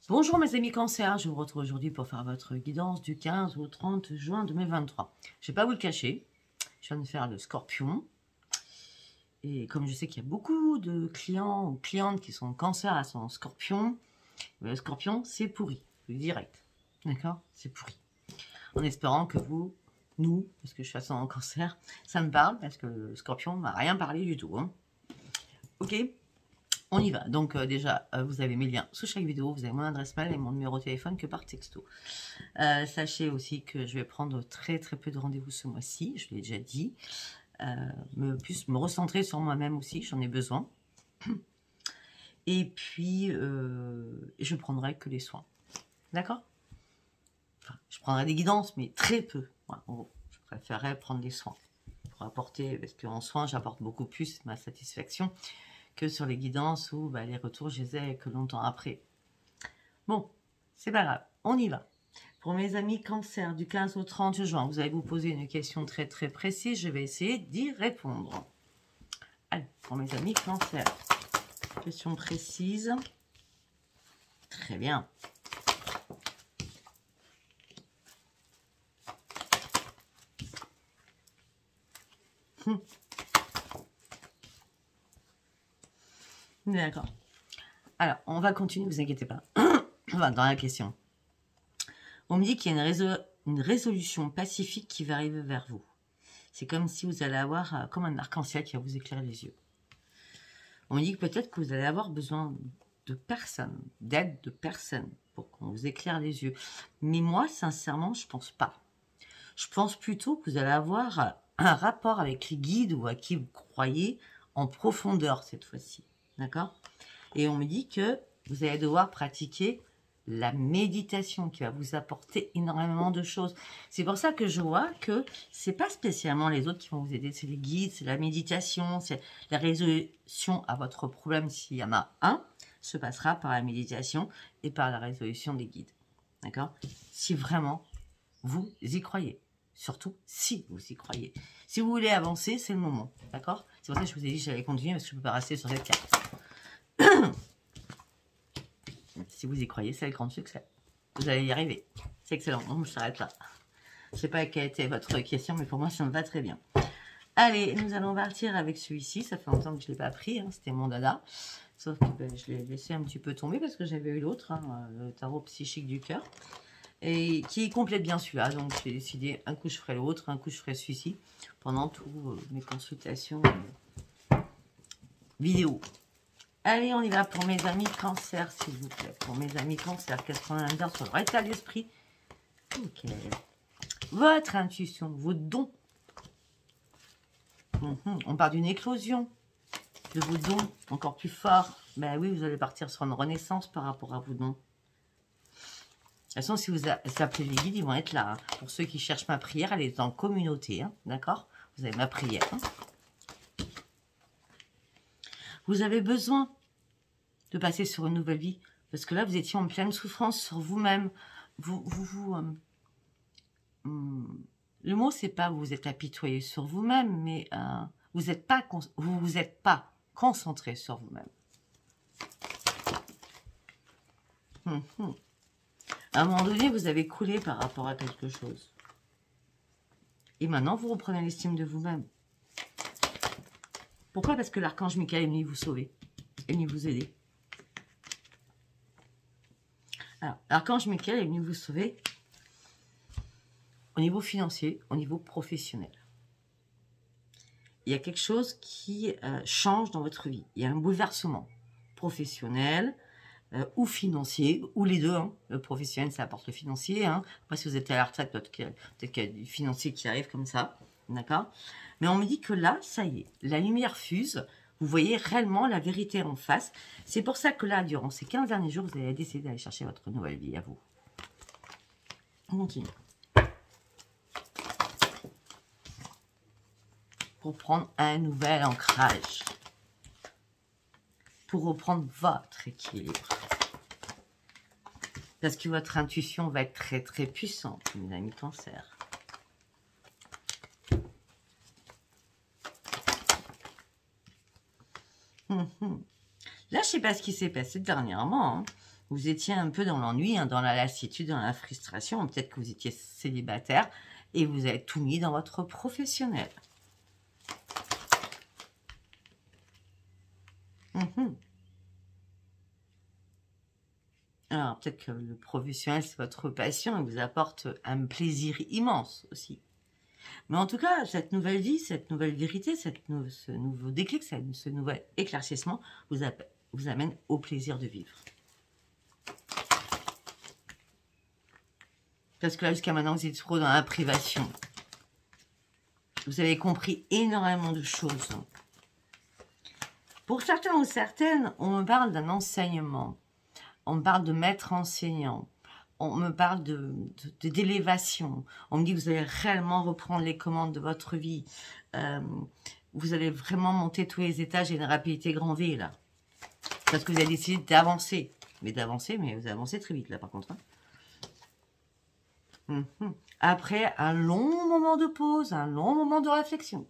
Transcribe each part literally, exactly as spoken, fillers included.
Bonjour mes amis Cancer, je vous retrouve aujourd'hui pour faire votre guidance du quinze au trente juin deux mille vingt-trois. Je ne vais pas vous le cacher, je viens de faire le Scorpion. Et comme je sais qu'il y a beaucoup de clients ou clientes qui sont Cancer à son Scorpion, le Scorpion c'est pourri, direct. D'accord? C'est pourri. En espérant que vous, nous, parce que je suis à son Cancer, ça me parle parce que le Scorpion m'a rien parlé du tout. Hein. Ok? On y va. Donc euh, déjà, euh, vous avez mes liens sous chaque vidéo. Vous avez mon adresse mail et mon numéro de téléphone que par texto. Euh, sachez aussi que je vais prendre très très peu de rendez-vous ce mois-ci. Je l'ai déjà dit. Euh, me, plus me recentrer sur moi-même aussi. J'en ai besoin. Et puis, euh, je prendrai que les soins. D'accord? Enfin, je prendrai des guidances, mais très peu. Voilà, en gros, je préférerais prendre des soins. Pour apporter, parce qu'en soins, j'apporte beaucoup plus ma satisfaction que sur les guidances où bah, les retours, je les ai que longtemps après. Bon, c'est pas grave, on y va. Pour mes amis Cancer, du quinze au trente juin, vous allez vous poser une question très très précise, je vais essayer d'y répondre. Allez, pour mes amis Cancer, question précise. Très bien. Hum. D'accord. Alors, on va continuer, ne vous inquiétez pas. Enfin, dans la question. On me dit qu'il y a une, résol une résolution pacifique qui va arriver vers vous. C'est comme si vous allez avoir euh, comme un arc-en-ciel qui va vous éclairer les yeux. On me dit que peut-être que vous allez avoir besoin de personne, d'aide de personne pour qu'on vous éclaire les yeux. Mais moi, sincèrement, je pense pas. Je pense plutôt que vous allez avoir un rapport avec les guides ou à qui vous croyez en profondeur cette fois-ci. D'accord? Et on me dit que vous allez devoir pratiquer la méditation qui va vous apporter énormément de choses. C'est pour ça que je vois que c'est pas spécialement les autres qui vont vous aider, c'est les guides, c'est la méditation, c'est la résolution à votre problème s'il y en a un, se passera par la méditation et par la résolution des guides. D'accord? Si vraiment vous y croyez. Surtout si vous y croyez. Si vous voulez avancer, c'est le moment. D'accord? C'est pour ça que je vous ai dit que j'allais continuer parce que je ne peux pas rester sur cette carte. Si vous y croyez, c'est le grand succès. Vous allez y arriver. C'est excellent. Donc, je s'arrête là. Je ne sais pas quelle était votre question, mais pour moi, ça me va très bien. Allez, nous allons partir avec celui-ci. Ça fait longtemps que je ne l'ai pas pris. Hein. C'était mon dada. Sauf que ben, je l'ai laissé un petit peu tomber parce que j'avais eu l'autre, hein, le tarot psychique du cœur. Et qui complète bien celui-là. Donc, j'ai décidé un coup, je ferai l'autre, un coup, je ferai celui-ci pendant toutes euh, mes consultations euh, vidéo. Allez, on y va pour mes amis Cancer, s'il vous plaît. Pour mes amis Cancer, qu'est-ce qu'on a à dire sur leur état d'esprit? Ok. Votre intuition, vos dons. Mm-hmm. On parle d'une éclosion de vos dons encore plus forts. Ben oui, vous allez partir sur une renaissance par rapport à vos dons. De toute façon, si vous appelez les guides, ils vont être là. Hein. Pour ceux qui cherchent ma prière, elle est en communauté. Hein, d'accord? Vous avez ma prière. Hein. Vous avez besoin de passer sur une nouvelle vie. Parce que là, vous étiez en pleine souffrance sur vous-même. Vous, vous, vous, euh, hum, le mot, c'est pas vous êtes apitoyé sur vous-même, mais euh, vous n'êtes pas, vous, vous êtes pas concentré sur vous-même. Hum, hum. À un moment donné, vous avez coulé par rapport à quelque chose. Et maintenant, vous reprenez l'estime de vous-même. Pourquoi? Parce que l'archange Michael est venu vous sauver. Il est venu vous aider. Alors, l'archange Michael est venu vous sauver au niveau financier, au niveau professionnel. Il y a quelque chose qui euh, change dans votre vie. Il y a un bouleversement professionnel, Euh, ou financier, ou les deux. Hein. Le professionnel, ça apporte le financier. Hein. Après, si vous êtes à la retraite, peut-être qu'il y, y a du financier qui arrive comme ça. D'accord? Mais on me dit que là, ça y est, la lumière fuse. Vous voyez réellement la vérité en face. C'est pour ça que là, durant ces quinze derniers jours, vous allez décider d'aller chercher votre nouvelle vie à vous. On continue. Pour prendre un nouvel ancrage. Pour reprendre votre équilibre. Parce que votre intuition va être très très puissante, mes amis Cancer. Hum, hum. Là, je ne sais pas ce qui s'est passé dernièrement. Hein. vous étiez un peu dans l'ennui, hein, dans la lassitude, dans la frustration. Peut-être que vous étiez célibataire et vous avez tout mis dans votre professionnel. Mmh. Alors, peut-être que le professionnel, c'est votre passion et vous apporte un plaisir immense aussi. Mais en tout cas, cette nouvelle vie, cette nouvelle vérité, cette nou ce nouveau déclic, cette, ce nouvel éclaircissement vous, vous amène au plaisir de vivre. Parce que là, jusqu'à maintenant, vous êtes trop dans la privation. Vous avez compris énormément de choses. Pour certains ou certaines, on me parle d'un enseignement. On me parle de maître enseignant. On me parle de, de, d'élévation. On me dit que vous allez réellement reprendre les commandes de votre vie. Euh, vous allez vraiment monter tous les étages et une rapidité grand V, là. Parce que vous avez décidé d'avancer. Mais d'avancer, mais vous avancez très vite, là, par contre. Hein. Mmh. Après un long moment de pause, un long moment de réflexion.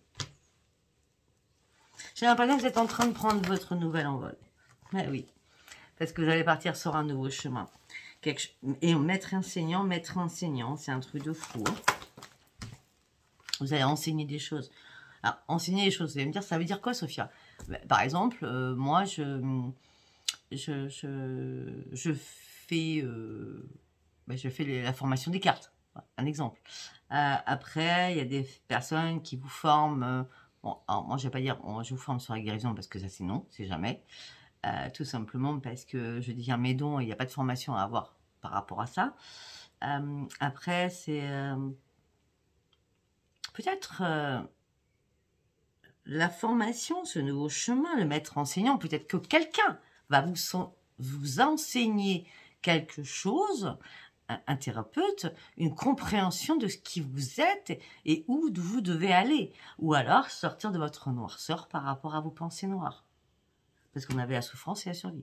J'ai l'impression que vous êtes en train de prendre votre nouvel envol. Mais oui, parce que vous allez partir sur un nouveau chemin. Quelque... Et maître enseignant, maître enseignant, c'est un truc de fou. Hein. Vous allez enseigner des choses. Alors, enseigner des choses, vous allez me dire, ça veut dire quoi, Sophia? Par exemple, euh, moi, je, je, je, je fais... Euh, ben, je fais les, la formation des cartes, un exemple. Euh, après, il y a des personnes qui vous forment. Euh, bon, alors moi, je vais pas dire, bon, je vous forme sur la guérison parce que ça, c'est non, c'est jamais. Euh, tout simplement parce que je deviens mes dons et il n'y a pas de formation à avoir par rapport à ça. Euh, après, c'est euh, peut-être euh, la formation, ce nouveau chemin, le maître enseignant. Peut-être que quelqu'un va vous, vous enseigner quelque chose, un thérapeute, une compréhension de ce qui vous êtes et où vous devez aller. Ou alors sortir de votre noirceur par rapport à vos pensées noires. Parce qu'on avait la souffrance et la survie.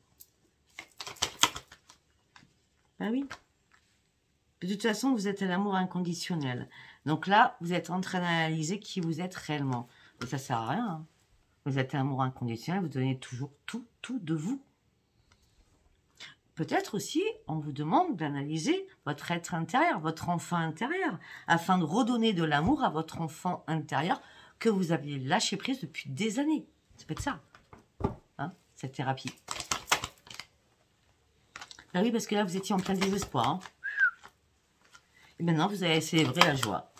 Ben oui. De toute façon, vous êtes à l'amour inconditionnel. Donc là, vous êtes en train d'analyser qui vous êtes réellement. Et ça ne sert à rien. Hein. Vous êtes à l'amour inconditionnel, vous donnez toujours tout, tout de vous. Peut-être aussi, on vous demande d'analyser votre être intérieur, votre enfant intérieur, afin de redonner de l'amour à votre enfant intérieur que vous aviez lâché prise depuis des années. Ça peut être ça, hein, cette thérapie. Ben oui, parce que là, vous étiez en plein désespoir. Hein. Et maintenant, vous allez célébrer la joie.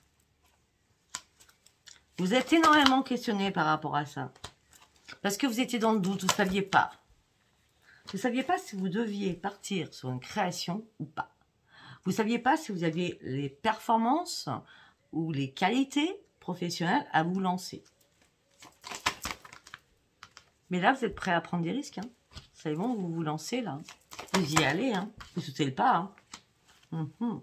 Vous êtes énormément questionné par rapport à ça. Parce que vous étiez dans le doute, vous ne saviez pas. Vous ne saviez pas si vous deviez partir sur une création ou pas. Vous ne saviez pas si vous aviez les performances ou les qualités professionnelles à vous lancer. Mais là, vous êtes prêt à prendre des risques. Hein. C'est bon, vous vous lancez là. Vous y allez. Hein. Vous sautez le pas. Hein. Mm-hmm.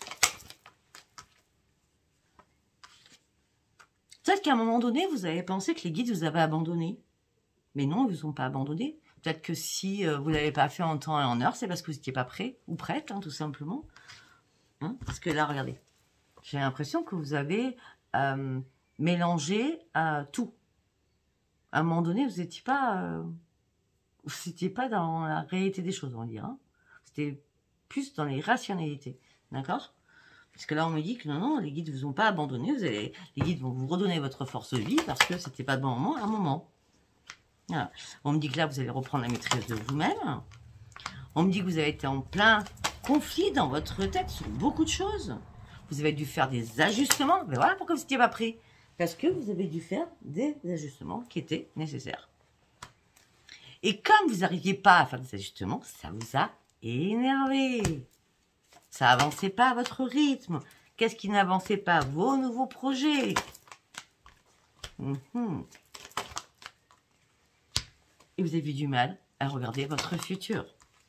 Peut-être qu'à un moment donné, vous avez pensé que les guides vous avaient abandonné. Mais non, ils ne vous ont pas abandonné. Peut-être que si euh, vous ne l'avez pas fait en temps et en heure, c'est parce que vous n'étiez pas prêt ou prête, hein, tout simplement. Hein, parce que là, regardez, j'ai l'impression que vous avez euh, mélangé euh, tout. À un moment donné, vous n'étiez pas, euh, vous n'étiez pas dans la réalité des choses, on va dire. Hein. C'était plus dans les rationalités, d'accord? Parce que là, on me dit que non, non, les guides ne vous ont pas abandonné. Vous avez, les guides vont vous redonner votre force de vie parce que c'était pas de bon moment à un moment. Voilà. On me dit que là, vous allez reprendre la maîtrise de vous-même. On me dit que vous avez été en plein conflit dans votre tête sur beaucoup de choses. Vous avez dû faire des ajustements. Mais voilà pourquoi vous n'étiez pas prêt. Parce que vous avez dû faire des ajustements qui étaient nécessaires. Et comme vous n'arriviez pas à faire des ajustements, ça vous a énervé. Ça n'avançait pas à votre rythme. Qu'est-ce qui n'avançait pas? Vos nouveaux projets. Mmh. Et vous avez du mal à regarder votre futur.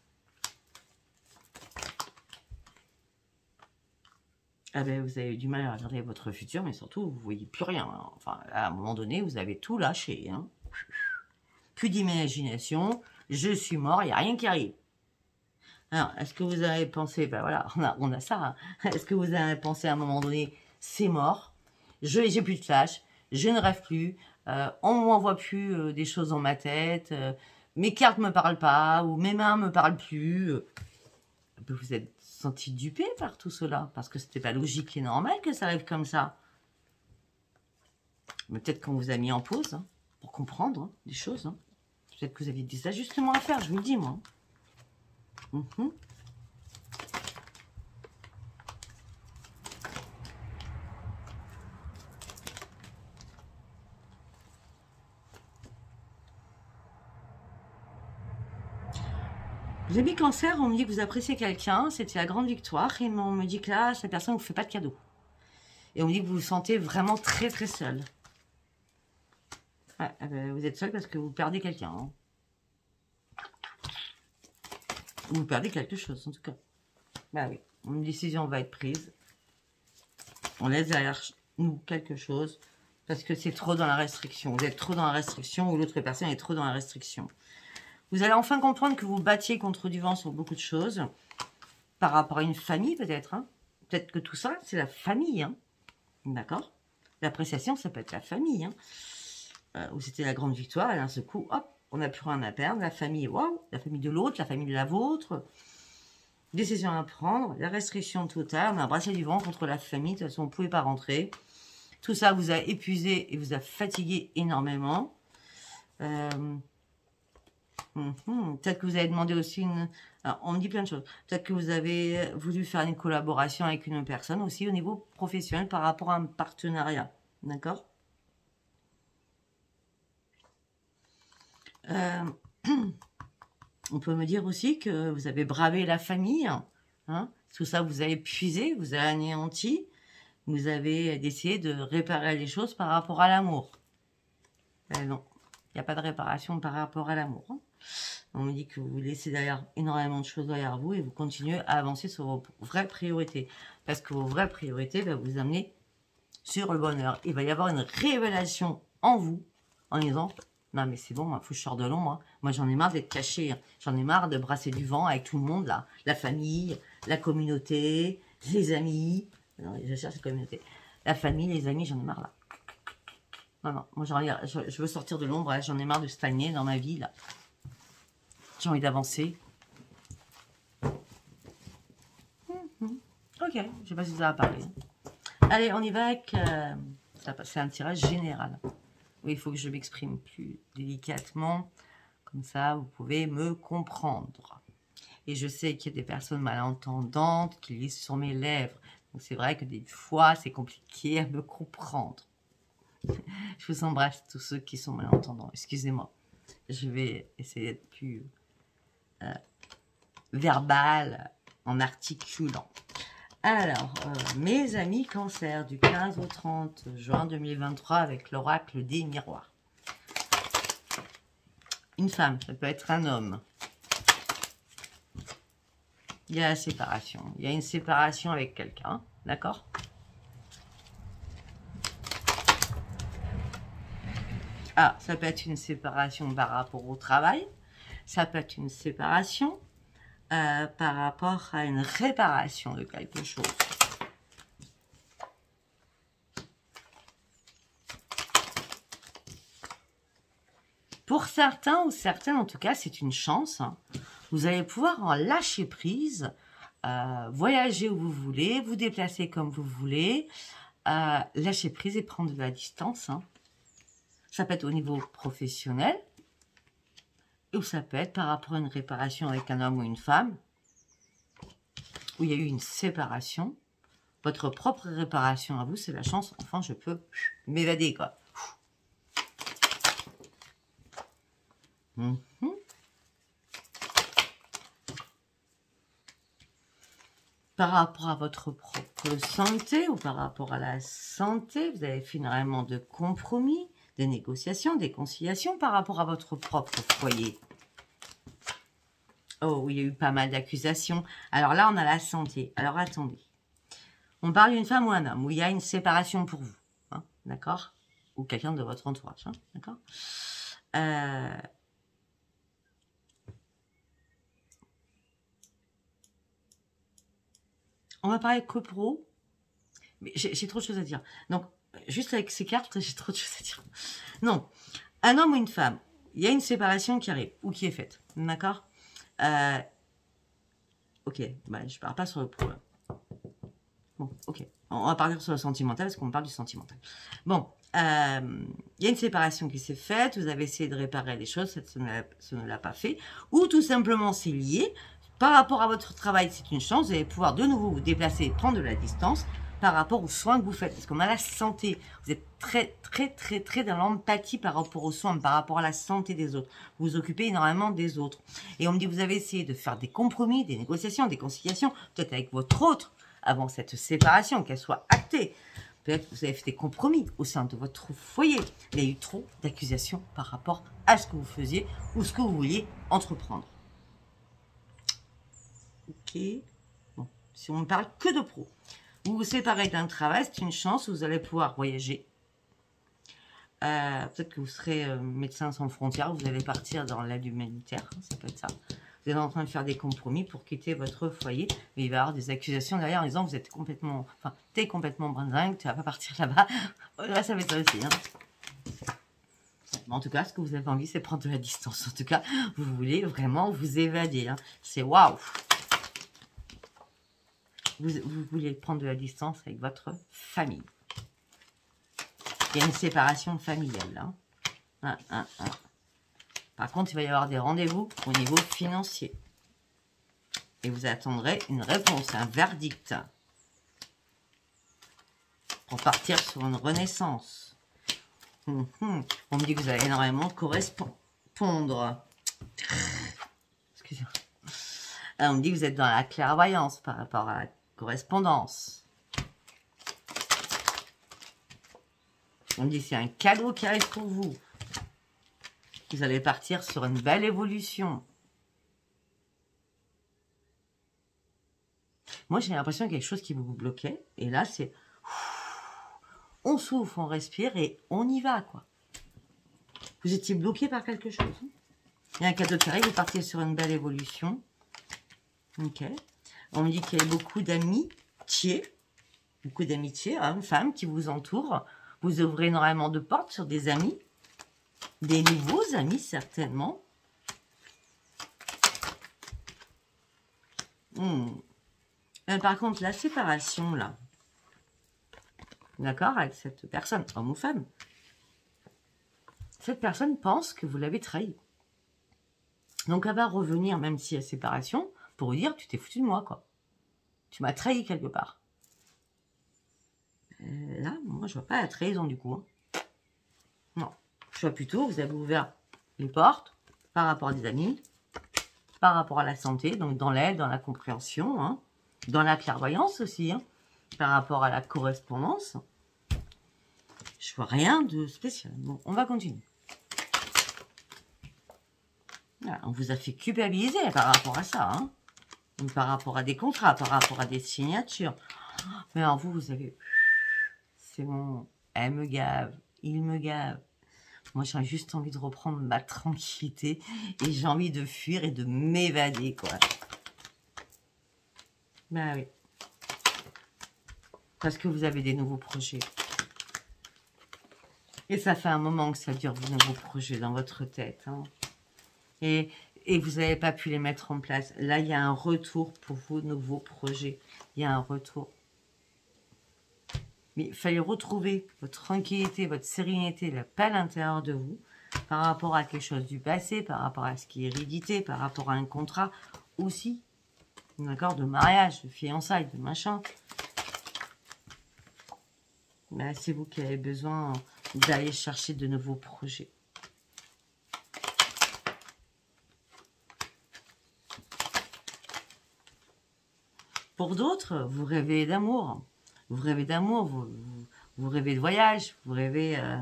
Ah ben, vous avez eu du mal à regarder votre futur, mais surtout, vous ne voyez plus rien. Hein. Enfin, à un moment donné, vous avez tout lâché. Hein. Plus d'imagination. Je suis mort, il n'y a rien qui arrive. Alors, est-ce que vous avez pensé, ben voilà, on a, on a ça. Hein. Est-ce que vous avez pensé à un moment donné, c'est mort, je n'ai plus de flash, je ne rêve plus, euh, on ne m'envoie plus euh, des choses dans ma tête, euh, mes cartes ne me parlent pas, ou mes mains ne me parlent plus. Vous vous êtes senti dupé par tout cela, parce que c'était pas logique et normal que ça arrive comme ça. Mais peut-être qu'on vous a mis en pause, hein, pour comprendre hein, des choses. Hein. Peut-être que vous aviez des ajustements à faire, je vous le dis, moi. Mm-hmm. Vous avez mis Cancer, on me dit que vous appréciez quelqu'un, c'était la grande victoire, et on me dit que là, cette personne ne vous fait pas de cadeau. Et on me dit que vous vous sentez vraiment très très seul. Ouais, vous êtes seul parce que vous perdez quelqu'un. Hein. Vous perdez quelque chose, en tout cas. Bah oui, une décision va être prise. On laisse derrière nous quelque chose, parce que c'est trop dans la restriction. Vous êtes trop dans la restriction, ou l'autre personne est trop dans la restriction. Vous allez enfin comprendre que vous battiez contre du vent sur beaucoup de choses, par rapport à une famille peut-être. Hein. Peut-être que tout ça, c'est la famille. Hein. D'accord? L'appréciation, ça peut être la famille. Hein. Euh, où c'était la grande victoire, et d'un seul coup, hop, on n'a plus rien à perdre. La famille, waouh, la famille de l'autre, la famille de la vôtre. Décision à prendre, la restriction totale, on a brassé du vent contre la famille. De toute façon, on ne pouvait pas rentrer. Tout ça vous a épuisé et vous a fatigué énormément. Euh, Mm-hmm. Peut-être que vous avez demandé aussi une... Alors, on me dit plein de choses. Peut-être que vous avez voulu faire une collaboration avec une personne aussi au niveau professionnel par rapport à un partenariat. D'accord euh... On peut me dire aussi que vous avez bravé la famille. Hein, tout ça, vous avez épuisé, vous avez anéanti. Vous avez essayé de réparer les choses par rapport à l'amour. Euh, non, il n'y a pas de réparation par rapport à l'amour. Hein. On me dit que vous laissez derrière énormément de choses derrière vous et vous continuez à avancer sur vos vraies priorités. Parce que vos vraies priorités vont vous amener sur le bonheur. Il va y avoir une révélation en vous en disant « Non mais c'est bon, il faut que je sorte de l'ombre. Hein. Moi j'en ai marre d'être caché. Hein. J'en ai marre de brasser du vent avec tout le monde là. La famille, la communauté, les amis. Non, je cherche la communauté. La famille, les amis, j'en ai marre là. Non, non, moi je, je veux sortir de l'ombre. J'en ai marre de stagner dans ma vie là. J'ai envie d'avancer. Mmh. Ok, je ne sais pas si ça va parler. Allez, on y va avec... Euh, c'est un tirage général. Oui, il faut que je m'exprime plus délicatement. Comme ça, vous pouvez me comprendre. Et je sais qu'il y a des personnes malentendantes qui lisent sur mes lèvres. Donc c'est vrai que des fois, c'est compliqué à me comprendre. Je vous embrasse tous ceux qui sont malentendants. Excusez-moi. Je vais essayer d'être plus... Euh, verbal en articulant. Alors, euh, mes amis Cancer, du quinze au trente juin deux mille vingt-trois avec l'oracle des miroirs. Une femme, ça peut être un homme. Il y a la séparation. Il y a une séparation avec quelqu'un, d'accord? Ah, ça peut être une séparation par rapport au travail. Ça peut être une séparation euh, par rapport à une réparation de quelque chose. Pour certains ou certaines, en tout cas, c'est une chance. Hein. Vous allez pouvoir en lâcher prise, euh, voyager où vous voulez, vous déplacer comme vous voulez, euh, lâcher prise et prendre de la distance. Hein. Ça peut être au niveau professionnel, ou ça peut être par rapport à une réparation avec un homme ou une femme, où il y a eu une séparation. Votre propre réparation à vous, c'est la chance. Enfin, je peux m'évader, quoi. Mmh. Par rapport à votre propre santé, ou par rapport à la santé, vous avez fait énormément de compromis, des négociations, des conciliations par rapport à votre propre foyer. Oh, il y a eu pas mal d'accusations. Alors là, on a la santé. Alors attendez. On parle d'une femme ou un homme où il y a une séparation pour vous. Hein, d'accord? Ou quelqu'un de votre entourage. Hein, d'accord? euh... On va parler copro. Mais j'ai trop de choses à dire. Donc, juste avec ces cartes, j'ai trop de choses à dire. Non. Un homme ou une femme il y a une séparation qui arrive ou qui est faite. D'accord euh, Ok, bah, je ne parle pas sur le pro. Là. Bon, ok. On va partir sur le sentimental parce qu'on parle du sentimental. Bon, euh, il y a une séparation qui s'est faite. Vous avez essayé de réparer les choses, ça ne l'a pas fait. Ou tout simplement, c'est lié. Par rapport à votre travail, c'est une chance. Vous allez pouvoir de nouveau vous déplacer et prendre de la distance par rapport aux soins que vous faites. Parce qu'on a la santé. Vous êtes très, très, très, très dans l'empathie par rapport aux soins, par rapport à la santé des autres. Vous vous occupez énormément des autres. Et on me dit, vous avez essayé de faire des compromis, des négociations, des conciliations, peut-être avec votre autre, avant cette séparation, qu'elle soit actée. Peut-être que vous avez fait des compromis au sein de votre foyer. Il y a eu trop d'accusations par rapport à ce que vous faisiez ou ce que vous vouliez entreprendre. Ok. Bon, si on ne parle que de pro. Vous vous séparez d'un travail, c'est une chance, vous allez pouvoir voyager. Euh, Peut-être que vous serez euh, médecin sans frontières, vous allez partir dans l'aide humanitaire, ça peut être ça. Vous êtes en train de faire des compromis pour quitter votre foyer, mais il va y avoir des accusations derrière en disant vous êtes complètement, enfin, t'es complètement brinzingue, tu vas pas partir là-bas. Là, ça va être ça aussi. Hein. En tout cas, ce que vous avez envie, c'est prendre de la distance. En tout cas, vous voulez vraiment vous évader. Hein. C'est waouh! Vous, vous voulez prendre de la distance avec votre famille. Il y a une séparation familiale. Hein. Un, un, un. Par contre, il va y avoir des rendez-vous au niveau financier. Et vous attendrez une réponse, un verdict. Pour partir sur une renaissance. Hum, hum. On me dit que vous allez énormément correspondre. Excusez-moi. On me dit que vous êtes dans la clairvoyance par rapport à la correspondance. On me dit que c'est un cadeau qui arrive pour vous. Vous allez partir sur une belle évolution. Moi, j'ai l'impression qu'il y a quelque chose qui vous bloquait. Et là, c'est... On souffle, on respire et on y va, quoi. Vous étiez bloqué par quelque chose. Il y a un cadeau qui arrive, vous partez sur une belle évolution. Ok. On me dit qu'il y a beaucoup d'amitié. Beaucoup d'amitié, hein, femmes qui vous entourent. Vous ouvrez énormément de portes sur des amis. Des nouveaux amis, certainement. Hmm. Euh, par contre, la séparation, là. D'accord, avec cette personne, homme ou femme. Cette personne pense que vous l'avez trahi. Donc, elle va revenir, même si il y a séparation, pour vous dire, tu t'es foutu de moi, quoi. Tu m'as trahi quelque part. Euh, là, moi, je vois pas la trahison, du coup. Hein. Non. Je vois plutôt, vous avez ouvert les portes par rapport à des amis, par rapport à la santé, donc dans l'aide, dans la compréhension, hein, dans la clairvoyance aussi, hein, par rapport à la correspondance. Je vois rien de spécial. Bon, on va continuer. Voilà, on vous a fait culpabiliser par rapport à ça, hein, par rapport à des contrats, par rapport à des signatures. Mais alors vous, vous avez... C'est bon, elle me gave, il me gave. Moi, j'ai juste envie de reprendre ma tranquillité et j'ai envie de fuir et de m'évader, quoi. Ben oui. Parce que vous avez des nouveaux projets. Et ça fait un moment que ça dure, vos nouveaux projets dans votre tête. Hein. Et, et vous n'avez pas pu les mettre en place. Là, il y a un retour pour vos nouveaux projets. Il y a un retour. Mais il fallait retrouver votre tranquillité, votre sérénité, la paix à l'intérieur de vous, par rapport à quelque chose du passé, par rapport à ce qui est hérédité, par rapport à un contrat aussi, d'accord, de mariage, de fiançailles, de machin. Ben, c'est vous qui avez besoin d'aller chercher de nouveaux projets. Pour d'autres, vous rêvez d'amour. Vous rêvez d'amour, vous, vous, vous rêvez de voyage, vous rêvez euh,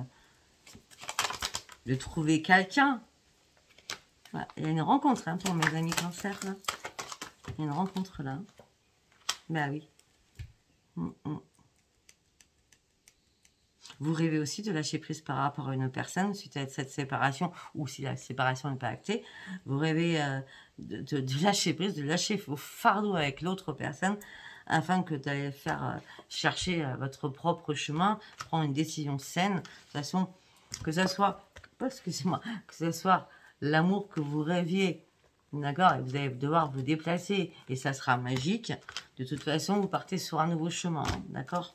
de trouver quelqu'un. Voilà. Il y a une rencontre hein, pour mes amis cancer. Là. Il y a une rencontre là. Ben oui. Mm -mm. Vous rêvez aussi de lâcher prise par rapport à une personne suite à cette séparation, ou si la séparation n'est pas actée. Vous rêvez euh, de, de, de lâcher prise, de lâcher vos fardeaux avec l'autre personne, afin que d'aller faire euh, chercher euh, votre propre chemin, prendre une décision saine, de toute façon, que ça soit pas, excusez-moi, que ce soit l'amour que vous rêviez, d'accord, et vous allez devoir vous déplacer, et ça sera magique. De toute façon, vous partez sur un nouveau chemin, hein, d'accord.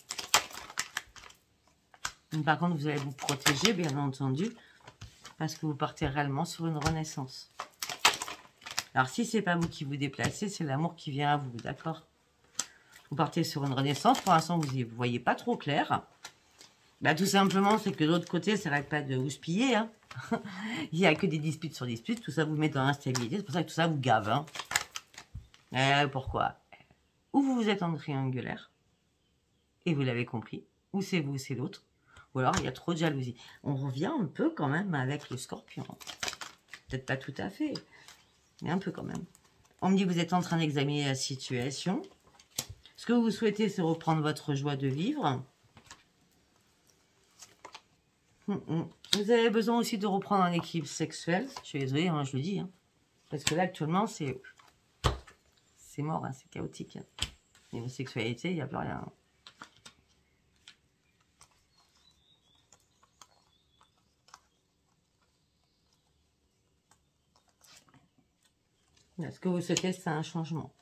Par contre, vous allez vous protéger, bien entendu, parce que vous partez réellement sur une renaissance. Alors, si c'est pas vous qui vous déplacez, c'est l'amour qui vient à vous, d'accord? Vous partez sur une renaissance. Pour l'instant, vous ne voyez pas trop clair. Bah, tout simplement, c'est que de l'autre côté, ça n'arrête pas de vous spiller. Hein. Il n'y a que des disputes sur disputes. Tout ça vous met dans l'instabilité. C'est pour ça que tout ça vous gave. Hein. Euh, pourquoi? Ou vous vous êtes en triangulaire, et vous l'avez compris. Ou c'est vous, c'est l'autre. Ou alors, il y a trop de jalousie. On revient un peu quand même avec le scorpion. Peut-être pas tout à fait, mais un peu quand même. On me dit que vous êtes en train d'examiner la situation. Ce que vous souhaitez, c'est reprendre votre joie de vivre. Vous avez besoin aussi de reprendre un équilibre sexuel. Je suis désolée, hein, je le dis. Hein. Parce que là, actuellement, c'est c'est mort, hein, c'est chaotique. Hein. Niveau sexualité, il n'y a plus rien. Ce que vous souhaitez, c'est un changement.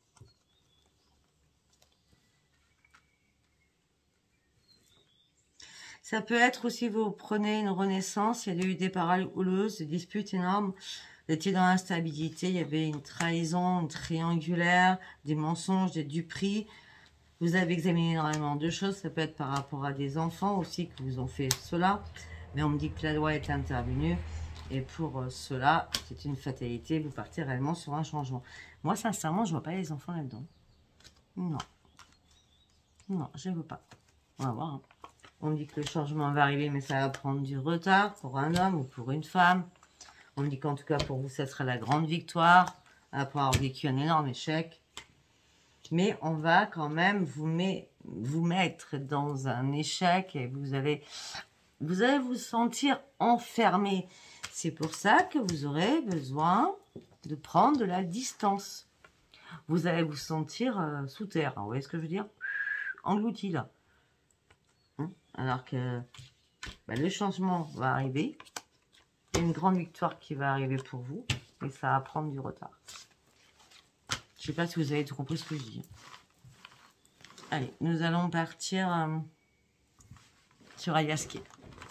Ça peut être aussi, vous prenez une renaissance, il y a eu des paroles houleuses, des disputes énormes, vous étiez dans l'instabilité, il y avait une trahison, une triangulaire, des mensonges, des duperies. Vous avez examiné énormément de choses, ça peut être par rapport à des enfants aussi que vous ont fait cela. Mais on me dit que la loi est intervenue. Et pour cela, c'est une fatalité, vous partez réellement sur un changement. Moi, sincèrement, je ne vois pas les enfants là-dedans. Non. Non, je ne veux pas. On va voir. Hein. On me dit que le changement va arriver, mais ça va prendre du retard pour un homme ou pour une femme. On me dit qu'en tout cas, pour vous, ça sera la grande victoire, après avoir vécu un énorme échec. Mais on va quand même vous, met, vous mettre dans un échec et vous allez, vous allez vous sentir enfermé. C'est pour ça que vous aurez besoin de prendre de la distance. Vous allez vous sentir euh, sous terre. Vous voyez ce que je veux dire? Englouti là. Hein? Alors que bah, le changement va arriver. Il y a une grande victoire qui va arriver pour vous. Et ça va prendre du retard. Je ne sais pas si vous avez tout compris ce que je dis. Allez, nous allons partir euh, sur Aliasqué.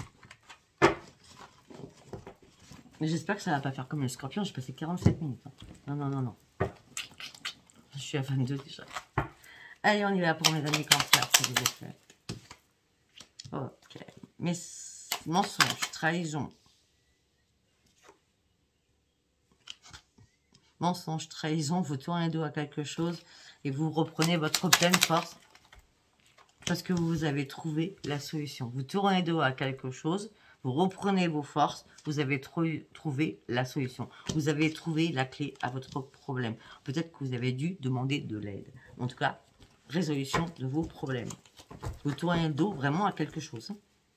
Mais j'espère que ça ne va pas faire comme le scorpion. J'ai passé quarante-sept minutes. Hein. Non, non, non, non. Je suis à vingt-deux déjà. Allez, on y va pour mes amis cancers, s'il vous plaît. Ok. Mes mensonges, trahison. Mensonge, trahison, vous tournez le dos à quelque chose et vous reprenez votre pleine force parce que vous avez trouvé la solution. Vous tournez le dos à quelque chose, vous reprenez vos forces, vous avez trouvé la solution. Vous avez trouvé la clé à votre problème. Peut-être que vous avez dû demander de l'aide. En tout cas, résolution de vos problèmes. Vous tournez le dos vraiment à quelque chose.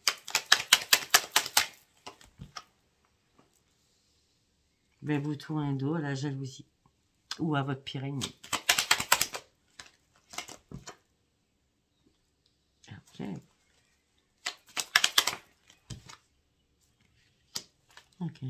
Mais vous tournez le dos à la jalousie ou à votre pire ennemi. Ok. Ok.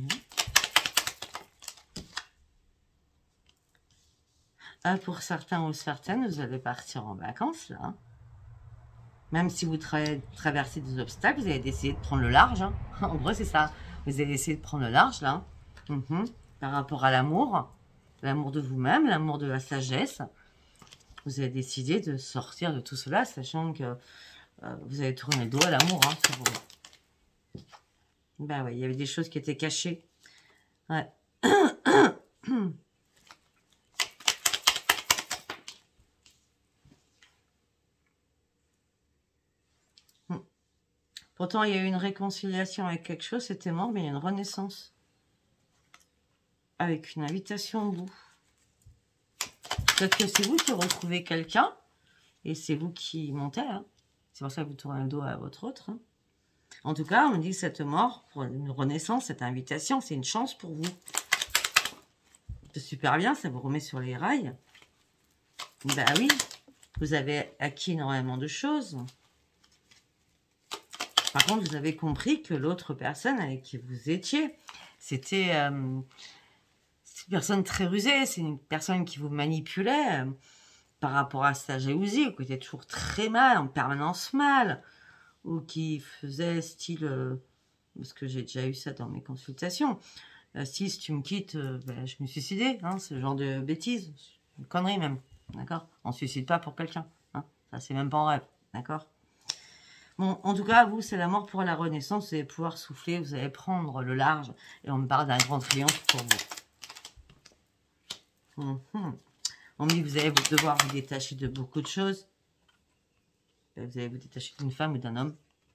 Ah, pour certains ou certaines, vous allez partir en vacances, là. Même si vous tra traversez des obstacles, vous allez essayer de prendre le large. Hein. En gros, c'est ça. Vous allez essayer de prendre le large, là. Mm-hmm. Par rapport à l'amour, l'amour de vous-même, l'amour de la sagesse. Vous avez décidé de sortir de tout cela, sachant que euh, vous avez tourné le dos à l'amour. Hein, sur vous. Ben ouais, il y avait des choses qui étaient cachées. Ouais. Pourtant, il y a eu une réconciliation avec quelque chose, c'était mort, mais il y a une renaissance. Avec une invitation au bout. Peut-être que c'est vous qui retrouvez quelqu'un, et c'est vous qui montez. Hein. C'est pour ça que vous tournez le dos à votre autre. Hein. En tout cas, on me dit que cette mort, pour une renaissance, cette invitation, c'est une chance pour vous. C'est super bien, ça vous remet sur les rails. Ben oui, vous avez acquis énormément de choses. Par contre, vous avez compris que l'autre personne avec qui vous étiez, c'était euh, une personne très rusée, c'est une personne qui vous manipulait euh, par rapport à sa jalousie, qui était toujours très mal, en permanence mal, ou qui faisait style, euh, parce que j'ai déjà eu ça dans mes consultations, euh, si, si tu me quittes, euh, ben, je me suicidais, hein, ce genre de bêtises, une connerie même, d'accord? On ne suicide pas pour quelqu'un, hein, ça c'est même pas en rêve, d'accord? Bon, en tout cas, vous, c'est la mort pour la renaissance. Vous allez pouvoir souffler, vous allez prendre le large. Et on me parle d'un grand triomphe pour vous. Mm-hmm. On me dit que vous allez devoir vous détacher de beaucoup de choses. Vous allez vous détacher d'une femme ou d'un homme.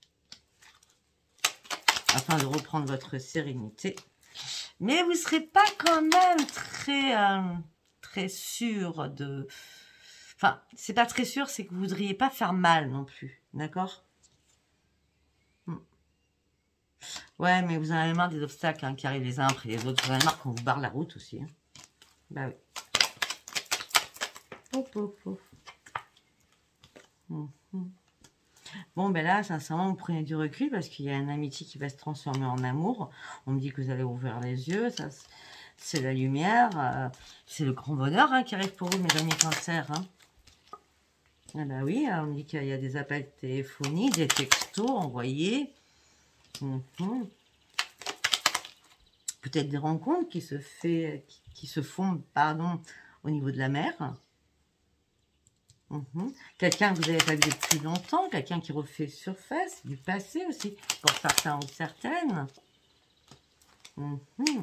Afin de reprendre votre sérénité. Mais vous ne serez pas quand même très, euh, très sûr de... Enfin, c'est pas très sûr, c'est que vous ne voudriez pas faire mal non plus. D'accord ? Ouais, mais vous en avez marre des obstacles hein, qui arrivent les uns après les autres. Vous en avez marre qu'on vous barre la route aussi. Hein. Bah oui. Pouf, pouf, pouf. Mmh, mmh. Bon, ben là, sincèrement, vous prenez du recul parce qu'il y a une amitié qui va se transformer en amour. On me dit que vous allez ouvrir les yeux. Ça, c'est la lumière. Euh, c'est le grand bonheur hein, qui arrive pour vous, mes amis cancers. Hein. Ah bah oui, on me dit qu'il y a des appels téléphoniques, des textos envoyés. Mmh. Peut-être des rencontres qui se, fait, qui, qui se font pardon, au niveau de la mer. Mmh. Quelqu'un que vous n'avez pas vu depuis longtemps, quelqu'un qui refait surface, du passé aussi, pour certains ou certaines. Mmh.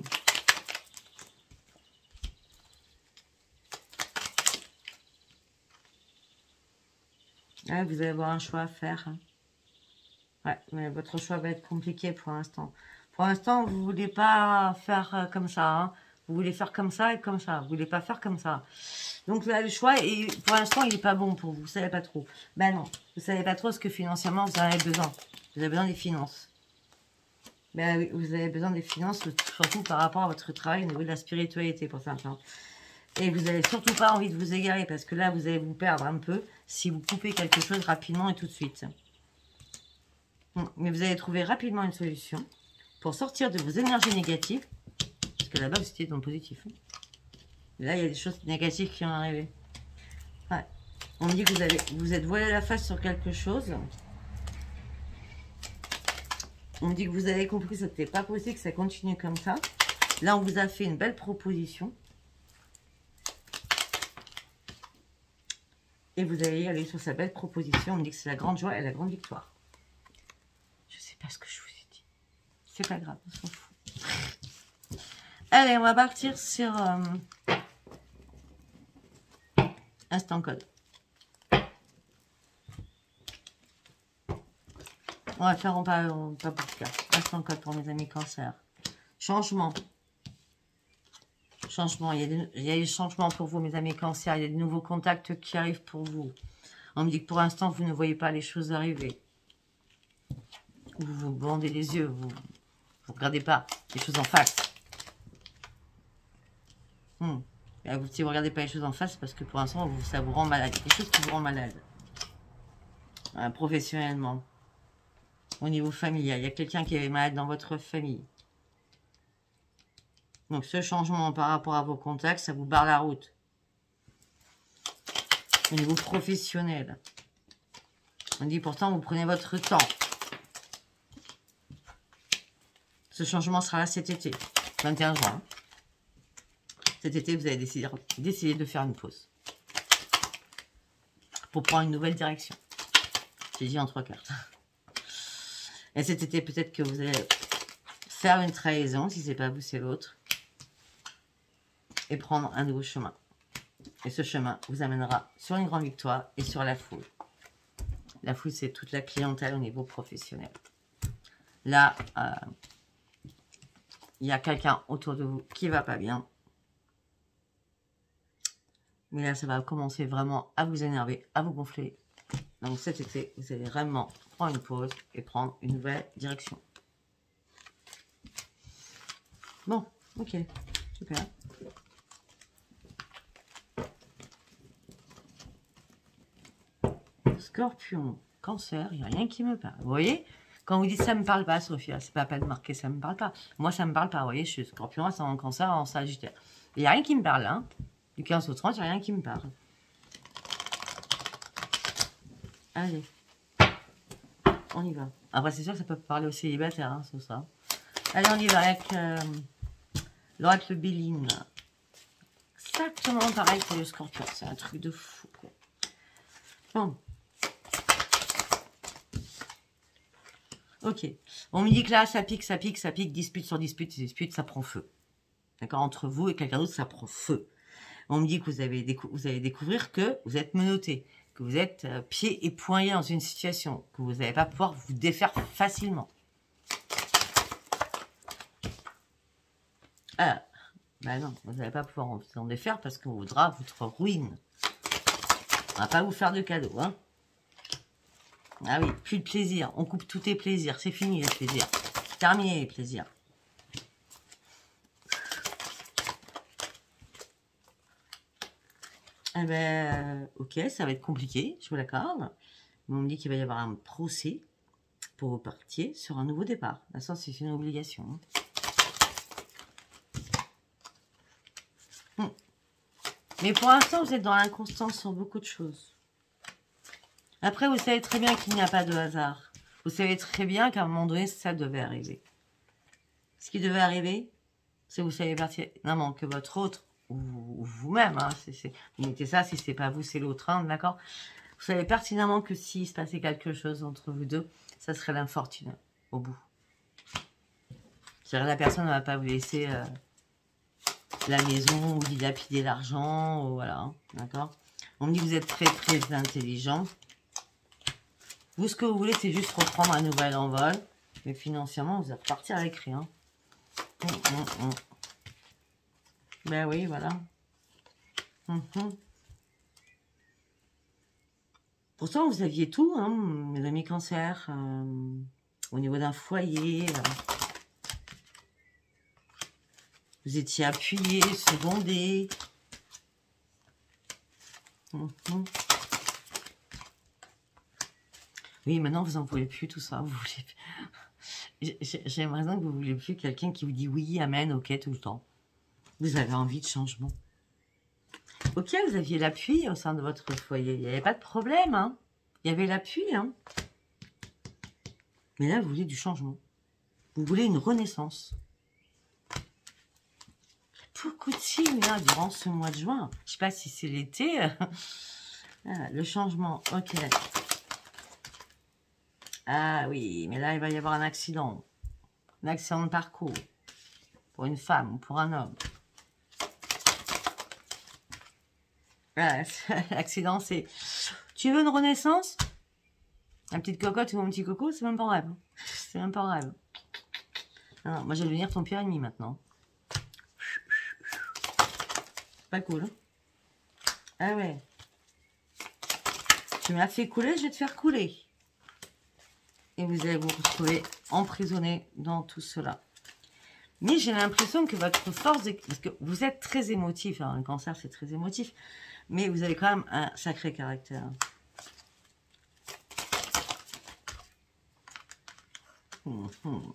Ah, vous allez avoir un choix à faire. Hein. Ouais, mais votre choix va être compliqué pour l'instant. Pour l'instant, vous ne voulez pas faire comme ça. Hein. Vous voulez faire comme ça et comme ça. Vous ne voulez pas faire comme ça. Donc là, le choix, et pour l'instant, il n'est pas bon pour vous. Vous ne savez pas trop. Ben non, vous ne savez pas trop ce que financièrement, vous en avez besoin. Vous avez besoin des finances. Ben oui, vous avez besoin des finances, surtout par rapport à votre travail au niveau de la spiritualité pour certains. Et vous n'avez surtout pas envie de vous égarer parce que là, vous allez vous perdre un peu si vous coupez quelque chose rapidement et tout de suite. Mais vous allez trouver rapidement une solution pour sortir de vos énergies négatives. Parce que là-bas, vous étiez dans le positif. Et là, il y a des choses négatives qui vont arriver. Ouais. On me dit que vous, avez, vous êtes voilé la face sur quelque chose. On me dit que vous avez compris que ce n'était pas possible, que ça continue comme ça. Là, on vous a fait une belle proposition. Et vous allez aller sur sa belle proposition. On me dit que c'est la grande joie et la grande victoire. Je sais pas ce que je vous ai dit. C'est pas grave, on s'en fout. Allez, on va partir sur euh, instant code. On va faire, on pas, on, pas beaucoup de cas. Instant code pour mes amis cancer. Changement. Changement. Il y, a des, il y a des changements pour vous, mes amis cancer. Il y a de nouveaux contacts qui arrivent pour vous. On me dit que pour l'instant, vous ne voyez pas les choses arriver. Vous vous bandez les yeux. Vous ne regardez pas les choses en face. Hmm. Et vous, si vous ne regardez pas les choses en face, parce que pour l'instant, ça vous rend malade. Il y a des choses qui vous rendent malade. Euh, professionnellement. Au niveau familial. Il y a quelqu'un qui est malade dans votre famille. Donc, ce changement par rapport à vos contacts, ça vous barre la route. Au niveau professionnel. On dit pourtant, vous prenez votre temps. Ce changement sera là cet été, vingt et un juin. Cet été, vous avez décidé, décidé de faire une pause. Pour prendre une nouvelle direction. J'ai dit en trois cartes. Et cet été, peut-être que vous allez faire une trahison, si c'est pas vous, c'est l'autre. Et prendre un nouveau chemin. Et ce chemin vous amènera sur une grande victoire et sur la foule. La foule, c'est toute la clientèle au niveau professionnel. Là, euh, il y a quelqu'un autour de vous qui va pas bien. Mais là, ça va commencer vraiment à vous énerver, à vous gonfler. Donc cet été, vous allez vraiment prendre une pause et prendre une nouvelle direction. Bon, ok, super. Scorpion, cancer, il n'y a rien qui me parle. Vous voyez, Quand vous dites ça me parle pas, Sophia, c'est pas la peine de marquer ça me parle pas. Moi, ça me parle pas. Vous voyez, je suis scorpion, c'est en cancer, en sagittaire. Il n'y a rien qui me parle, hein. Du quinze au trente, il n'y a rien qui me parle. Allez. On y va. Après, c'est sûr que ça peut parler aux célibataires, hein, c'est ça. Allez, on y va avec euh, l'oracle Béline. Exactement pareil que le scorpion. C'est un truc de fou, quoi. Bon. Ok. On me dit que là, ça pique, ça pique, ça pique, dispute sur dispute, dispute, ça prend feu. D'accord? Entre vous et quelqu'un d'autre, ça prend feu. On me dit que vous, avez décou vous allez découvrir que vous êtes menotté, que vous êtes euh, pieds et poings dans une situation, que vous n'allez pas pouvoir vous défaire facilement. Ah, ben non, vous n'allez pas pouvoir vous en défaire parce qu'on voudra votre ruine. On va pas vous faire de cadeaux, hein. Ah oui, plus de plaisir. On coupe tous tes plaisirs. C'est fini les plaisirs. Terminé les plaisirs. Eh ben, ok, ça va être compliqué, je vous l'accorde. On me dit qu'il va y avoir un procès pour vous partiez sur un nouveau départ. Ça, c'est une obligation. Hum. Mais pour l'instant, vous êtes dans l'inconstance sur beaucoup de choses. Après, vous savez très bien qu'il n'y a pas de hasard. Vous savez très bien qu'à un moment donné, ça devait arriver. Ce qui devait arriver, c'est vous savez pertinemment que votre autre, ou vous-même, hein, vous mettez ça, si c'est pas vous, c'est l'autre, hein, d'accord? Vous savez pertinemment que s'il se passait quelque chose entre vous deux, ça serait l'infortune au bout. C'est-à-dire la personne ne va pas vous laisser euh, la maison ou dilapider l'argent, voilà, hein, d'accord? On me dit que vous êtes très très intelligent. Vous, ce que vous voulez, c'est juste reprendre un nouvel envol. Mais financièrement, vous allez repartir avec rien. Hum, hum, hum. Ben oui, voilà. Hum, hum. Pourtant, vous aviez tout, hein, mes amis cancer. Euh, au niveau d'un foyer. Euh, vous étiez appuyé, secondé. Hum, hum. Oui, maintenant, vous n'en voulez plus tout ça. Vous voulez... J'ai l'impression que vous ne voulez plus quelqu'un qui vous dit oui, amen, ok, tout le temps. Vous avez envie de changement. Ok, vous aviez l'appui au sein de votre foyer. Il n'y avait pas de problème, hein. Il y avait l'appui, hein. Mais là, vous voulez du changement. Vous voulez une renaissance. Beaucoup de signes, là, durant ce mois de juin. Je ne sais pas si c'est l'été. Ah, le changement, ok. Ah oui, mais là, il va y avoir un accident. Un accident de parcours. Pour une femme ou pour un homme. Voilà, l'accident, c'est... Tu veux une renaissance? La petite cocotte ou mon petit coco, c'est même pas un rêve. C'est même pas un rêve. Non, non, moi, je vais devenir ton pire ennemi maintenant. Pas cool. Hein? Ah ouais. Tu m'as fait couler, je vais te faire couler. Et vous allez vous retrouver emprisonné dans tout cela. Mais j'ai l'impression que votre force, parce que vous êtes très émotif, hein, le cancer c'est très émotif, mais vous avez quand même un sacré caractère. Hum, hum.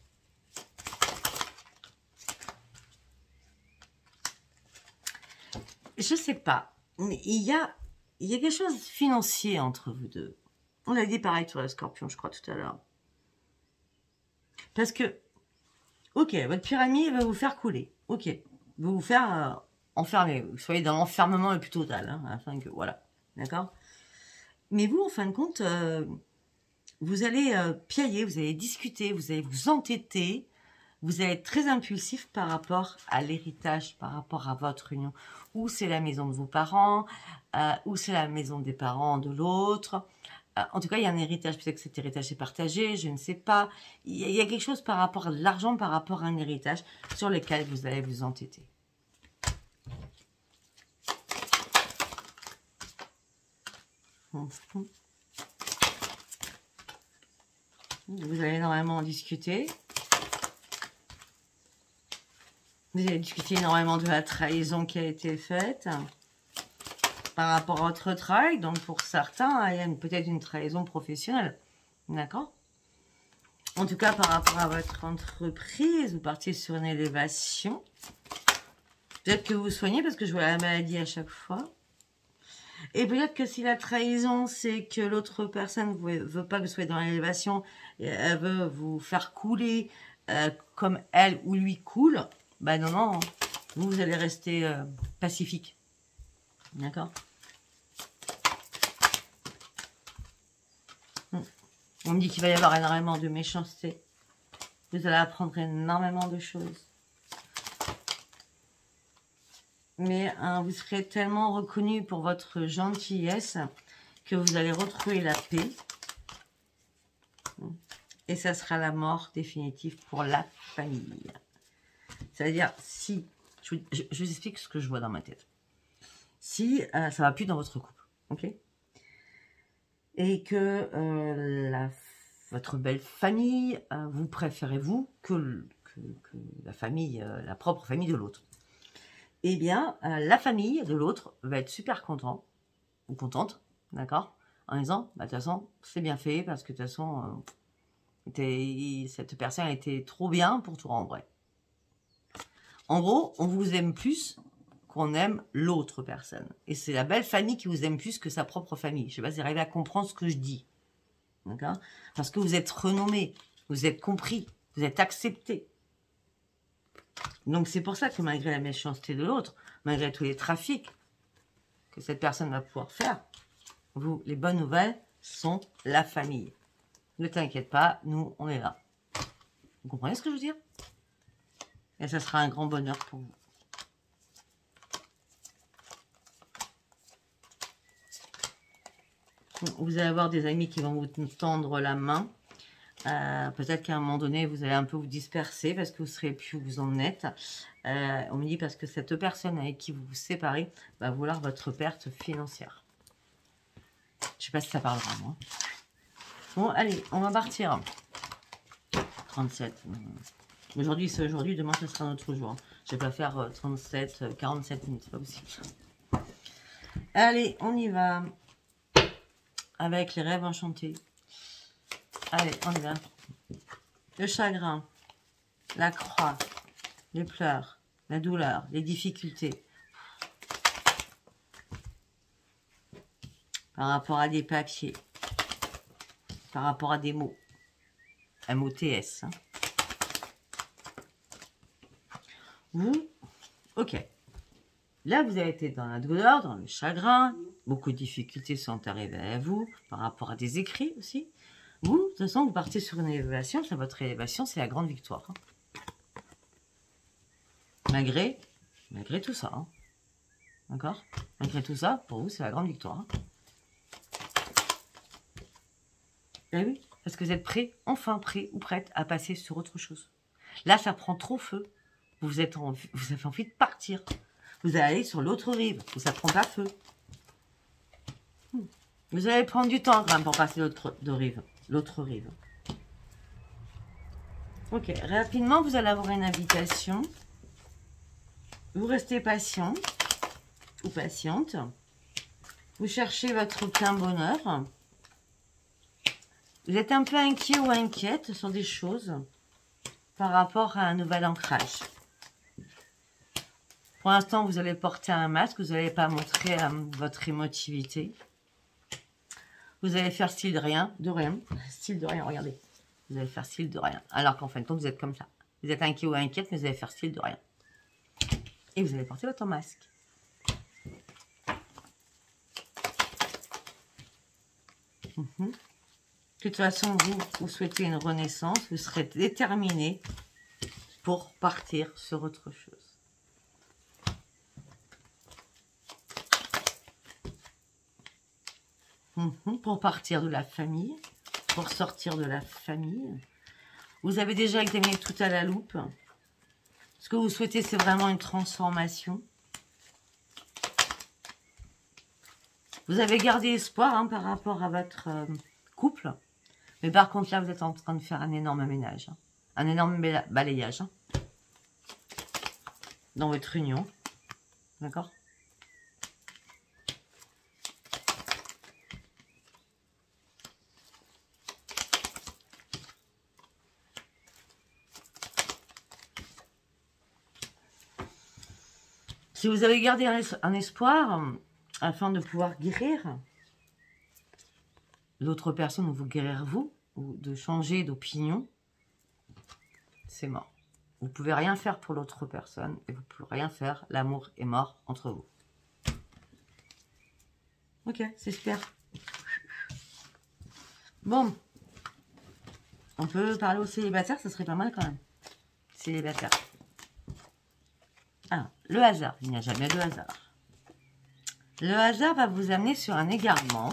Je sais pas, mais il y a, il y a quelque chose de financier entre vous deux. On l'a dit pareil sur le scorpion, je crois, tout à l'heure. Parce que, ok, votre pyramide va vous faire couler. Ok, va vous faire euh, enfermer. Vous soyez dans l'enfermement le plus total, hein, afin que, voilà, d'accord. Mais vous, en fin de compte, euh, vous allez euh, piailler, vous allez discuter, vous allez vous entêter, vous allez être très impulsif par rapport à l'héritage, par rapport à votre union. Ou c'est la maison de vos parents, euh, ou c'est la maison des parents de l'autre. Euh, en tout cas, il y a un héritage. Peut-être que cet héritage est partagé, je ne sais pas. Il y a, il y a quelque chose par rapport à l'argent, par rapport à un héritage sur lequel vous allez vous entêter. Vous allez énormément en discuter. Vous allez discuter énormément de la trahison qui a été faite par rapport à votre travail. Donc, pour certains, il y a peut-être une trahison professionnelle. D'accord? En tout cas, par rapport à votre entreprise, vous partez sur une élévation. Peut-être que vous vous soignez parce que je vois la maladie à chaque fois. Et peut-être que si la trahison, c'est que l'autre personne ne veut pas que vous soyez dans l'élévation, elle veut vous faire couler euh, comme elle ou lui coule, ben non, non, vous, vous allez rester euh, pacifique. D'accord? On me dit qu'il va y avoir énormément de méchanceté. Vous allez apprendre énormément de choses. Mais hein, vous serez tellement reconnu pour votre gentillesse que vous allez retrouver la paix. Et ça sera la mort définitive pour la famille. C'est-à-dire, si... Je, je, je vous explique ce que je vois dans ma tête. Si euh, ça ne va plus dans votre couple, ok? Et que euh, la, votre belle famille, euh, vous préférez vous que, que, que la famille, euh, la propre famille de l'autre. Eh bien, euh, la famille de l'autre va être super content ou contente, d'accord? En disant, bah, de toute façon, c'est bien fait parce que de toute façon, euh, cette personne était trop bien pour tout rendre. En gros, on vous aime plus qu'on aime l'autre personne. Et c'est la belle famille qui vous aime plus que sa propre famille. Je ne sais pas si vous arrivez à comprendre ce que je dis. D'accord? Parce que vous êtes renommé, vous êtes compris, vous êtes accepté. Donc c'est pour ça que malgré la méchanceté de l'autre, malgré tous les trafics que cette personne va pouvoir faire, vous, les bonnes nouvelles sont la famille. Ne t'inquiète pas, nous, on est là. Vous comprenez ce que je veux dire? Et ça sera un grand bonheur pour vous. Vous allez avoir des amis qui vont vous tendre la main. Euh, Peut-être qu'à un moment donné, vous allez un peu vous disperser parce que vous ne serez plus où vous en êtes. Euh, on me dit parce que cette personne avec qui vous vous séparez va vouloir votre perte financière. Je ne sais pas si ça parlera, moi. Bon, allez, on va partir. trente-sept. Aujourd'hui, c'est aujourd'hui. Demain, ce sera un autre jour. Je ne vais pas faire trente-sept, quarante-sept minutes. C'est pas possible. Allez, on y va. Avec les rêves enchantés. Allez, on y va. Le chagrin, la croix, les pleurs, la douleur, les difficultés. Par rapport à des papiers. Par rapport à des mots. M O T S. Hein. Vous, ok. Là, vous avez été dans la douleur, dans le chagrin. Beaucoup de difficultés sont arrivées à vous. Par rapport à des écrits aussi. Vous, de toute façon, vous partez sur une élévation. C'est votre élévation, c'est la grande victoire. Hein. Malgré, malgré tout ça. Hein. D'accord? Malgré tout ça, pour vous, c'est la grande victoire. Hein. Et oui, parce que vous êtes prêt, enfin prêt ou prête à passer sur autre chose. Là, ça prend trop feu. Vous, êtes en, vous avez envie de partir. Vous allez aller sur l'autre rive où ça ne prend pas feu. Vous allez prendre du temps quand même pour passer l'autre rive. L'autre rive. Ok, rapidement, vous allez avoir une invitation. Vous restez patient ou patiente. Vous cherchez votre plein bonheur. Vous êtes un peu inquiet ou inquiète sur des choses par rapport à un nouvel ancrage. Pour l'instant, vous allez porter un masque. Vous n'allez pas montrer euh, votre émotivité. Vous allez faire style de rien, de rien, style de rien, regardez. Vous allez faire style de rien. Alors qu'en fin de compte, vous êtes comme ça. Vous êtes inquiet ou inquiète, mais vous allez faire style de rien. Et vous allez porter votre masque. Mm-hmm. De toute façon, vous, vous souhaitez une renaissance. Vous serez déterminé pour partir sur autre chose. Mmh, pour partir de la famille, pour sortir de la famille. Vous avez déjà examiné tout à la loupe. Ce que vous souhaitez, c'est vraiment une transformation. Vous avez gardé espoir hein, par rapport à votre euh, couple. Mais par contre, là, vous êtes en train de faire un énorme ménage. Hein, un énorme balayage. Hein, dans votre union. D'accord ? Si vous avez gardé un, es un espoir euh, afin de pouvoir guérir l'autre personne ou vous guérir vous, ou de changer d'opinion, c'est mort. Vous ne pouvez rien faire pour l'autre personne et vous ne pouvez rien faire. L'amour est mort entre vous. Ok, c'est super. Bon. On peut parler aux célibataires, ça serait pas mal quand même. Célibataire. Ah, le hasard. Il n'y a jamais de hasard. Le hasard va vous amener sur un égarement.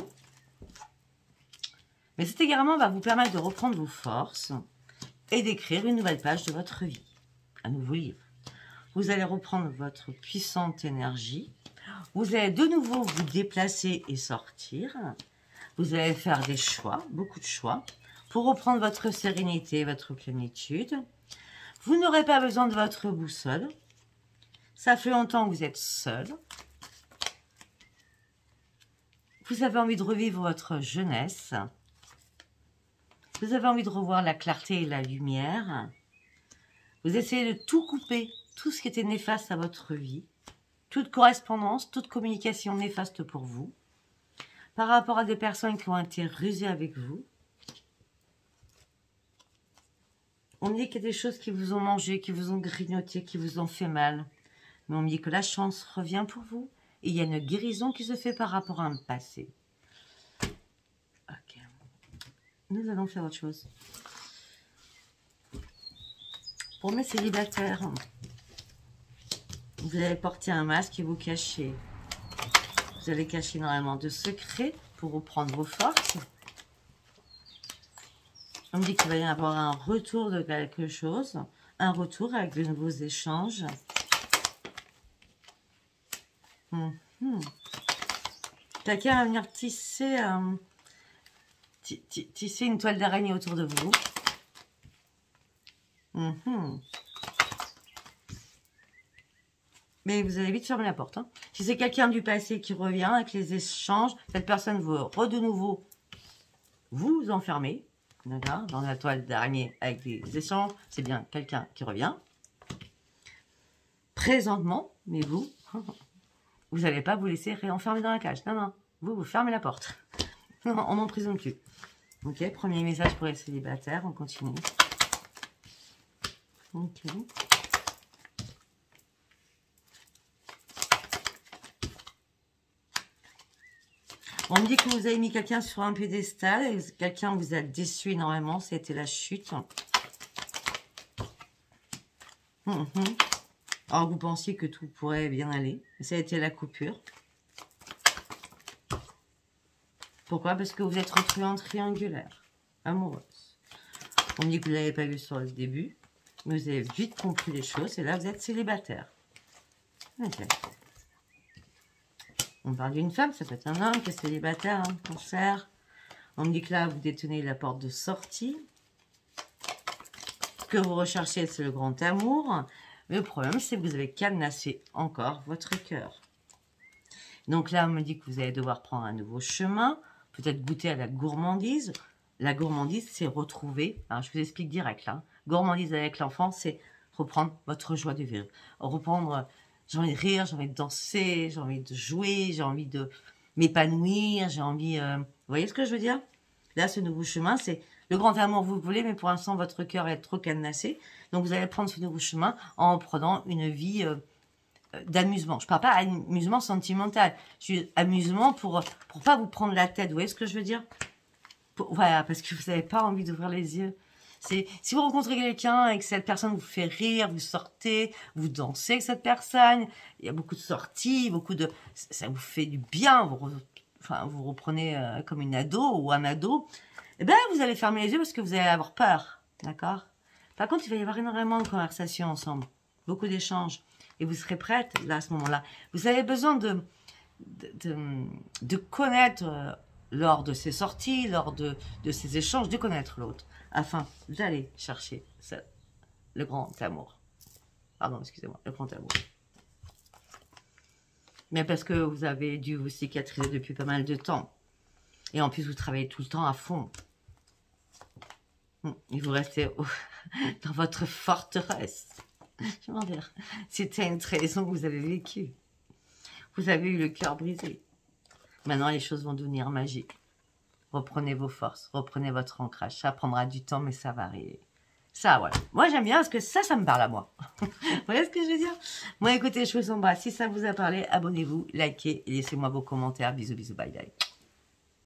Mais cet égarement va vous permettre de reprendre vos forces et d'écrire une nouvelle page de votre vie. Un nouveau livre. Vous allez reprendre votre puissante énergie. Vous allez de nouveau vous déplacer et sortir. Vous allez faire des choix, beaucoup de choix, pour reprendre votre sérénité, votre plénitude. Vous n'aurez pas besoin de votre boussole. Ça fait longtemps que vous êtes seul. Vous avez envie de revivre votre jeunesse. Vous avez envie de revoir la clarté et la lumière. Vous essayez de tout couper, tout ce qui était néfaste à votre vie. Toute correspondance, toute communication néfaste pour vous. Par rapport à des personnes qui ont été rusées avec vous. On me dit qu'il y a des choses qui vous ont mangé, qui vous ont grignoté, qui vous ont fait mal. Mais on me dit que la chance revient pour vous. Et il y a une guérison qui se fait par rapport à un passé. Ok. Nous allons faire autre chose. Pour mes célibataires, vous allez porter un masque et vous cacher. Vous allez cacher énormément de secrets pour reprendre vos forces. On me dit qu'il va y avoir un retour de quelque chose. Un retour avec de nouveaux échanges. Hum, hum. Quelqu'un va venir tisser, euh, tisser une toile d'araignée autour de vous. Hum, hum. Mais vous allez vite fermer la porte. Hein. Si c'est quelqu'un du passé qui revient avec les échanges, cette personne veut re de nouveau vous enfermer. D'accord, dans la toile d'araignée avec des échanges, c'est bien quelqu'un qui revient. Présentement, mais vous, vous n'allez pas vous laisser réenfermer dans la cage. Non, non, vous, vous fermez la porte. Non, on n'emprisonne plus. Ok, premier message pour les célibataires, on continue. Ok. On me dit que vous avez mis quelqu'un sur un pédestal et quelqu'un vous a déçu énormément. C'était la chute. Hum, hum. Alors, vous pensiez que tout pourrait bien aller. Ça a été la coupure. Pourquoi? Parce que vous êtes retrouvés en triangulaire. Amoureuse. On me dit que vous ne l'avez pas vu sur le début. Mais vous avez vite compris les choses. Et là, vous êtes célibataire. Ok. On parle d'une femme, ça peut être un homme qui est célibataire, hein, cancer. On me dit que là, vous détenez la porte de sortie. Ce que vous recherchez, c'est le grand amour. Mais le problème, c'est que vous avez cadenassé encore votre cœur. Donc là, on me dit que vous allez devoir prendre un nouveau chemin. Peut-être goûter à la gourmandise. La gourmandise, c'est retrouver... Alors, je vous explique direct, là. Gourmandise avec l'enfant, c'est reprendre votre joie de vivre. Reprendre... J'ai envie de rire, j'ai envie de danser, j'ai envie de jouer, j'ai envie de m'épanouir, j'ai envie... Euh... Vous voyez ce que je veux dire? Là, ce nouveau chemin, c'est le grand amour vous voulez, mais pour l'instant, votre cœur est trop cadenassé. Donc, vous allez prendre ce nouveau chemin en prenant une vie euh, d'amusement. Je ne parle pas d'amusement sentimental. Je dis amusement pour pour pas vous prendre la tête. Vous voyez ce que je veux dire? Pour, voilà, parce que vous n'avez pas envie d'ouvrir les yeux. C'est si vous rencontrez quelqu'un et que cette personne vous fait rire, vous sortez, vous dansez avec cette personne, il y a beaucoup de sorties, beaucoup de... Ça vous fait du bien, vous, re, enfin, vous reprenez euh, comme une ado ou un ado, et bien vous allez fermer les yeux parce que vous allez avoir peur, d'accord? Par contre, il va y avoir énormément de conversations ensemble, beaucoup d'échanges, et vous serez prête, là, à ce moment-là. Vous avez besoin de, de, de, de connaître, euh, lors de ces sorties, lors de, de ces échanges, de connaître l'autre. Afin d'aller chercher ça, le grand amour. Pardon, excusez-moi, le grand amour. Mais parce que vous avez dû vous cicatriser depuis pas mal de temps. Et en plus, vous travaillez tout le temps à fond. Et vous restez au, dans votre forteresse. Je m'en vais. C'était une trahison que vous avez vécue. Vous avez eu le cœur brisé. Maintenant, les choses vont devenir magiques. Reprenez vos forces, reprenez votre ancrage. Ça prendra du temps, mais ça va arriver. Ça, voilà. Moi, j'aime bien parce que ça, ça me parle à moi. Vous voyez ce que je veux dire? Moi, écoutez, je vous embrasse. Si ça vous a parlé, abonnez-vous, likez et laissez-moi vos commentaires. Bisous, bisous, bye, bye.